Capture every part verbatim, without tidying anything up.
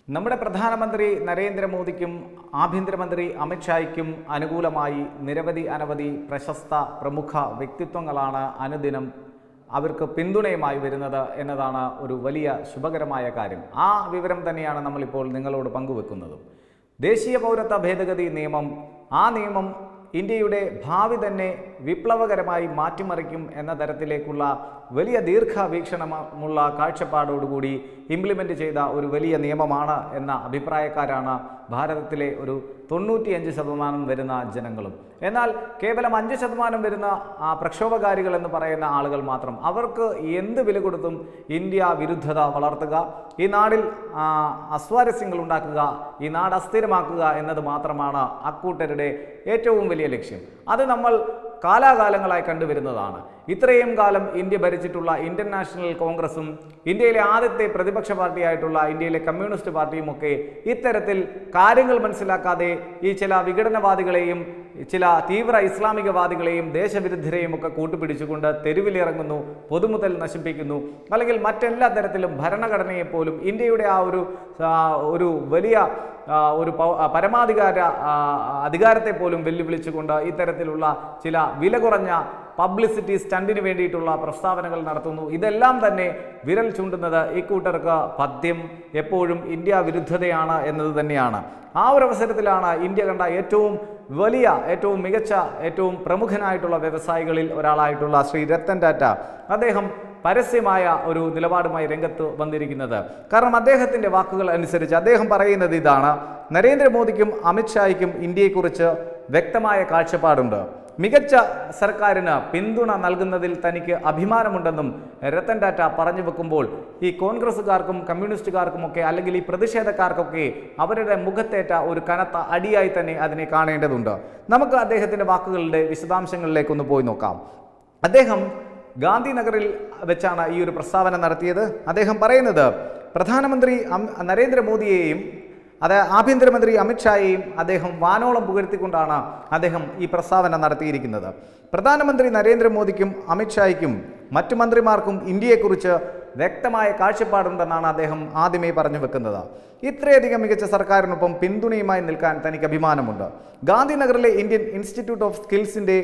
നമ്മുടെ പ്രധാനമന്ത്രി നരേന്ദ്രമോദിക്കും ആഭ്യന്തരമന്ത്രി അമിത്ഷായ്ക്കും അനുകൂലമായി നിരവധി അനവധി പ്രശസ്ത പ്രമുഖ വ്യക്തിത്വങ്ങളാണ് അനുദിനം അവർക്ക് പിന്തുണയുമായി വരുന്നത് എന്നതാണ് ഒരു വലിയ ശുഭകരമായ കാര്യം. ആ വിവരം തന്നെയാണ് നമ്മളിപ്പോൾ നിങ്ങളോട് പങ്കുവെക്കുന്നത്. ദേശീയ പൗരത്വ ഭേദഗതി നിയമം, ആ നിയമം ഇന്ത്യയുടെ ഭാവി തന്നെ വിപ്ലവകരമായി മാറ്റിമറിക്കും എന്ന തരത്തിലേക്കുള്ള വലിയ ദീർഘവീക്ഷണമുള്ള കാഴ്ചപ്പാടോടുകൂടി ഇംപ്ലിമെൻ്റ് ചെയ്ത ഒരു വലിയ നിയമമാണ് എന്ന അഭിപ്രായക്കാരാണ് ഭാരതത്തിലെ ഒരു തൊണ്ണൂറ്റിയഞ്ച് ശതമാനം വരുന്ന ജനങ്ങളും. എന്നാൽ കേവലം അഞ്ച് ശതമാനം വരുന്ന പ്രക്ഷോഭകാരികൾ എന്ന് പറയുന്ന ആളുകൾ മാത്രം അവർക്ക് എന്ത് വില കൊടുത്തും ഇന്ത്യ വിരുദ്ധത വളർത്തുക, ഈ നാടിൽ അസ്വാരസ്യങ്ങൾ ഉണ്ടാക്കുക, ഈ നാട് അസ്ഥിരമാക്കുക എന്നത് മാത്രമാണ് അക്കൂട്ടരുടെ ഏറ്റവും വലിയ ലക്ഷ്യം. അത് നമ്മൾ കാലാകാലങ്ങളായി കണ്ടുവരുന്നതാണ്. ഇത്രയും കാലം ഇന്ത്യ ഭരിച്ചിട്ടുള്ള ഇന്ത്യൻ നാഷണൽ കോൺഗ്രസും ഇന്ത്യയിലെ ആദ്യത്തെ പ്രതിപക്ഷ പാർട്ടിയായിട്ടുള്ള ഇന്ത്യയിലെ കമ്മ്യൂണിസ്റ്റ് പാർട്ടിയും ഒക്കെ ഇത്തരത്തിൽ കാര്യങ്ങൾ മനസ്സിലാക്കാതെ ഈ ചില വിഘടനവാദികളെയും ചില തീവ്ര ഇസ്ലാമികവാദികളെയും ദേശവിരുദ്ധരെയും ഒക്കെ കൂട്ടുപിടിച്ചുകൊണ്ട് തെരുവിലിറങ്ങുന്നു, പൊതുമുതൽ നശിപ്പിക്കുന്നു, അല്ലെങ്കിൽ മറ്റെല്ലാ തരത്തിലും ഭരണഘടനയെപ്പോലും ഇന്ത്യയുടെ ആ ഒരു ഒരു വലിയ ഒരു പരമാധികാര അധികാരത്തെ പോലും വെല്ലുവിളിച്ചുകൊണ്ട് ഇത്തരത്തിലുള്ള ചില വില കുറഞ്ഞ പബ്ലിസിറ്റി സ്റ്റണ്ടിന് വേണ്ടിയിട്ടുള്ള പ്രസ്താവനകൾ നടത്തുന്നു. ഇതെല്ലാം തന്നെ വിരൽ ചൂണ്ടുന്നത് ഇക്കൂട്ടർക്ക് പദ്യം എപ്പോഴും ഇന്ത്യ വിരുദ്ധതയാണ് എന്നത് തന്നെയാണ്. ആ ഒരു അവസരത്തിലാണ് ഇന്ത്യ കണ്ട ഏറ്റവും വലിയ, ഏറ്റവും മികച്ച, ഏറ്റവും പ്രമുഖനായിട്ടുള്ള വ്യവസായികളിൽ ഒരാളായിട്ടുള്ള ശ്രീ രത്തൻ ടാറ്റ അദ്ദേഹം പരസ്യമായ ഒരു നിലപാടുമായി രംഗത്ത് വന്നിരിക്കുന്നത്. കാരണം അദ്ദേഹത്തിൻ്റെ വാക്കുകൾ അനുസരിച്ച് അദ്ദേഹം പറയുന്നത് ഇതാണ്: നരേന്ദ്രമോദിക്കും അമിത്ഷായ്ക്കും ഇന്ത്യയെക്കുറിച്ച് വ്യക്തമായ കാഴ്ചപ്പാടുണ്ട്. മികച്ച സർക്കാരിന് പിന്തുണ നൽകുന്നതിൽ തനിക്ക് അഭിമാനമുണ്ടെന്നും രത്തൻ ടാറ്റ പറഞ്ഞു വെക്കുമ്പോൾ ഈ കോൺഗ്രസ്സുകാർക്കും കമ്മ്യൂണിസ്റ്റുകാർക്കുമൊക്കെ അല്ലെങ്കിൽ ഈ പ്രതിഷേധക്കാർക്കൊക്കെ അവരുടെ മുഖത്തേറ്റ ഒരു കനത്ത അടിയായി തന്നെ അതിനെ കാണേണ്ടതുണ്ട്. നമുക്ക് അദ്ദേഹത്തിൻ്റെ വാക്കുകളുടെ വിശദാംശങ്ങളിലേക്കൊന്ന് പോയി നോക്കാം. അദ്ദേഹം ഗാന്ധിനഗറിൽ വെച്ചാണ് ഈ ഒരു പ്രസ്താവന നടത്തിയത്. അദ്ദേഹം പറയുന്നത് പ്രധാനമന്ത്രി നരേന്ദ്രമോദിയെയും അത് ആഭ്യന്തരമന്ത്രി അമിത്ഷായെയും അദ്ദേഹം വാനോളം പുകഴ്ത്തിക്കൊണ്ടാണ് അദ്ദേഹം ഈ പ്രസ്താവന നടത്തിയിരിക്കുന്നത്. പ്രധാനമന്ത്രി നരേന്ദ്രമോദിക്കും അമിത്ഷായ്ക്കും മറ്റു മന്ത്രിമാർക്കും ഇന്ത്യയെക്കുറിച്ച് വ്യക്തമായ കാഴ്ചപ്പാടുണ്ടെന്നാണ് അദ്ദേഹം ആദ്യമേ പറഞ്ഞു വെക്കുന്നത്. ഇത്രയധികം മികച്ച സർക്കാരിനൊപ്പം പിന്തുണയുമായി നിൽക്കാൻ തനിക്ക് അഭിമാനമുണ്ട്. ഗാന്ധിനഗറിലെ ഇന്ത്യൻ ഇൻസ്റ്റിറ്റ്യൂട്ട് ഓഫ് സ്കിൽസിൻ്റെ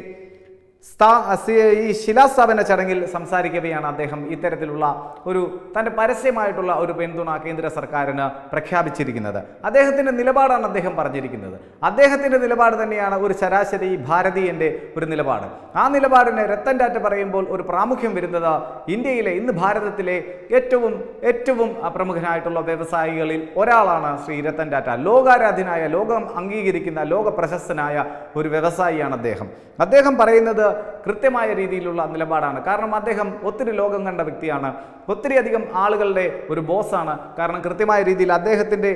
ഈ ശിലാസ്ഥാപന ചടങ്ങിൽ സംസാരിക്കവെയാണ് അദ്ദേഹം ഇത്തരത്തിലുള്ള ഒരു തൻ്റെ പരസ്യമായിട്ടുള്ള ഒരു പിന്തുണ കേന്ദ്ര സർക്കാരിന് പ്രഖ്യാപിച്ചിരിക്കുന്നത്. അദ്ദേഹത്തിൻ്റെ നിലപാടാണ് അദ്ദേഹം പറഞ്ഞിരിക്കുന്നത്. അദ്ദേഹത്തിൻ്റെ നിലപാട് തന്നെയാണ് ഒരു ശരാശരി ഭാരതീയൻ്റെ ഒരു നിലപാട്. ആ നിലപാടിന് രത്തൻ ടാറ്റ പറയുമ്പോൾ ഒരു പ്രാമുഖ്യം വരുന്നത് ഇന്ത്യയിലെ, ഇന്ന് ഭാരതത്തിലെ ഏറ്റവും ഏറ്റവും പ്രമുഖനായിട്ടുള്ള വ്യവസായികളിൽ ഒരാളാണ് ശ്രീ രത്തൻ ടാറ്റ. ലോകാരാധ്യനായ, ലോകം അംഗീകരിക്കുന്ന, ലോക പ്രശസ്തനായ ഒരു വ്യവസായിയാണ് അദ്ദേഹം. അദ്ദേഹം പറയുന്നത് കൃത്യമായ രീതിയിലുള്ള നിലപാടാണ്. കാരണം അദ്ദേഹം ഒത്തിരി ലോകം കണ്ട വ്യക്തിയാണ്, ഒത്തിരി അധികം ആളുകളുടെ ഒരു ബോസാണ്. കാരണം കൃത്യമായ രീതിയിൽ അദ്ദേഹത്തിൻ്റെ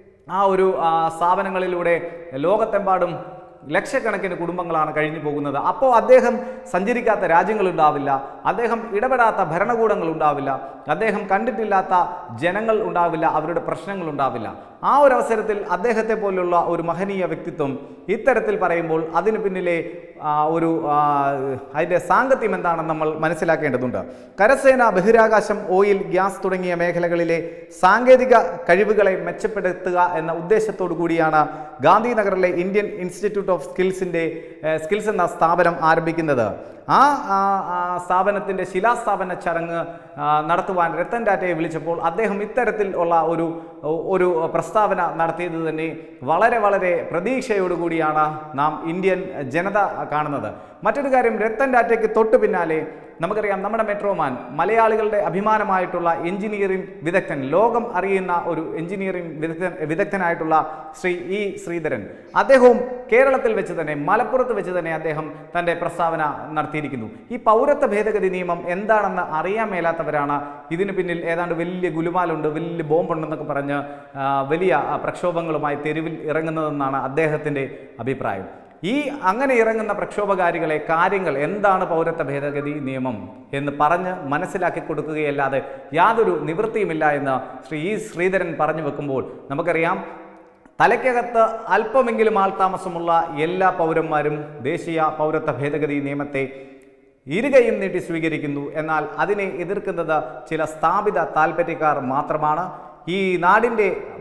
ആ ഒരു സ്ഥാപനങ്ങളിലൂടെ ലോകത്തെമ്പാടും ലക്ഷക്കണക്കിന് കുടുംബങ്ങളാണ് കഴിഞ്ഞു പോകുന്നത്. അപ്പോൾ അദ്ദേഹം സഞ്ചരിക്കാത്ത രാജ്യങ്ങളുണ്ടാവില്ല, അദ്ദേഹം ഇടപെടാത്ത ഭരണകൂടങ്ങൾ ഉണ്ടാവില്ല, അദ്ദേഹം കണ്ടിട്ടില്ലാത്ത ജനങ്ങൾ ഉണ്ടാവില്ല, അവരുടെ പ്രശ്നങ്ങൾ ഉണ്ടാവില്ല. ആ ഒരു അവസരത്തിൽ അദ്ദേഹത്തെ പോലുള്ള ഒരു മഹനീയ വ്യക്തിത്വം ഇത്തരത്തിൽ പറയുമ്പോൾ അതിന് പിന്നിലെ ഒരു അതിൻ്റെ സാങ്കത്യം എന്താണെന്ന് നമ്മൾ മനസ്സിലാക്കേണ്ടതുണ്ട്. കരസേന, ബഹിരാകാശം, ഓയിൽ, ഗ്യാസ് തുടങ്ങിയ മേഖലകളിലെ സാങ്കേതിക കഴിവുകളെ മെച്ചപ്പെടുത്തുക എന്ന ഉദ്ദേശത്തോടു കൂടിയാണ് ഗാന്ധിനഗറിലെ ഇന്ത്യൻ ഇൻസ്റ്റിറ്റ്യൂട്ട് ഓഫ് സ്കിൽസിൻ്റെ സ്കിൽസ് എന്ന സ്ഥാപനം ആരംഭിക്കുന്നത്. ആ സ്ഥാപനത്തിൻ്റെ ശിലാസ്ഥാപന ചടങ്ങ് നടത്തുവാൻ രത്തൻ ടാറ്റയെ വിളിച്ചപ്പോൾ അദ്ദേഹം ഇത്തരത്തിൽ ഉള്ള ഒരു ഒരു പ്രസ്താവന നടത്തിയത് തന്നെ വളരെ വളരെ പ്രതീക്ഷയോടുകൂടിയാണ് നാം ഇന്ത്യൻ ജനത കാണുന്നത്. മറ്റൊരു കാര്യം, രത്തൻ ടാറ്റയ്ക്ക് തൊട്ടു പിന്നാലെ നമുക്കറിയാം നമ്മുടെ മെട്രോമാൻ, മലയാളികളുടെ അഭിമാനമായിട്ടുള്ള എഞ്ചിനീയറിംഗ് വിദഗ്ധൻ, ലോകം അറിയുന്ന ഒരു എഞ്ചിനീയറിംഗ് വിദഗ്ധൻ വിദഗ്ധനായിട്ടുള്ള ശ്രീ ഇ ശ്രീധരൻ, അദ്ദേഹവും കേരളത്തിൽ വെച്ച് തന്നെ, മലപ്പുറത്ത് വെച്ച് തന്നെ അദ്ദേഹം തൻ്റെ പ്രസ്താവന നടത്തിയിരിക്കുന്നു. ഈ പൗരത്വ ഭേദഗതി നിയമം എന്താണെന്ന് അറിയാൻ മേലാത്തവരാണ് ഇതിന് പിന്നിൽ ഏതാണ്ട് വലിയ ഗുലുമാലുണ്ട്, വലിയ ബോംബുണ്ടെന്നൊക്കെ പറഞ്ഞ് വലിയ പ്രക്ഷോഭങ്ങളുമായി തെരുവിൽ ഇറങ്ങുന്നതെന്നാണ് അദ്ദേഹത്തിൻ്റെ അഭിപ്രായം. ഈ അങ്ങനെ ഇറങ്ങുന്ന പ്രക്ഷോഭകാരികളെ കാര്യങ്ങൾ എന്താണ് പൗരത്വ ഭേദഗതി നിയമം എന്ന് പറഞ്ഞ് മനസ്സിലാക്കി കൊടുക്കുകയല്ലാതെ യാതൊരു നിവൃത്തിയുമില്ല എന്ന് ശ്രീ ഇ ശ്രീധരൻ പറഞ്ഞു വെക്കുമ്പോൾ നമുക്കറിയാം തലയ്ക്കകത്ത് അല്പമെങ്കിലും ആൾതാമസമുള്ള എല്ലാ പൗരന്മാരും ദേശീയ പൗരത്വ ഭേദഗതി നിയമത്തെ ഇരുകയും നീട്ടി സ്വീകരിക്കുന്നു. എന്നാൽ അതിനെ എതിർക്കുന്നത് ചില സ്ഥാപിത താൽപ്പര്യക്കാർ മാത്രമാണ്. ഈ നാടിൻ്റെ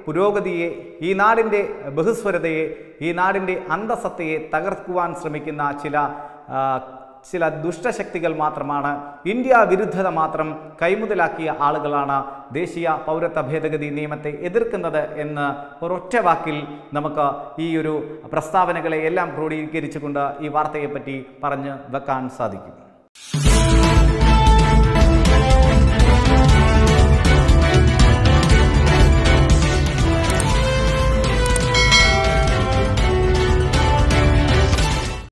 പുരോഗതിയെ, ഈ നാടിൻ്റെ ബഹുസ്വരതയെ, ഈ നാടിൻ്റെ അന്തസത്തയെ തകർക്കുവാൻ ശ്രമിക്കുന്ന ചില ചില ദുഷ്ടശക്തികൾ മാത്രമാണ്, ഇന്ത്യ വിരുദ്ധത മാത്രം കൈമുതലാക്കിയ ആളുകളാണ് ദേശീയ പൗരത്വ ഭേദഗതി നിയമത്തെ എതിർക്കുന്നത് എന്ന് ഒരൊറ്റ വാക്കിൽ നമുക്ക് ഈ ഒരു പ്രസ്താവനകളെ എല്ലാം ക്രോഡീകരിച്ചുകൊണ്ട് ഈ വാർത്തയെപ്പറ്റി പറഞ്ഞു വെക്കാൻ സാധിക്കും.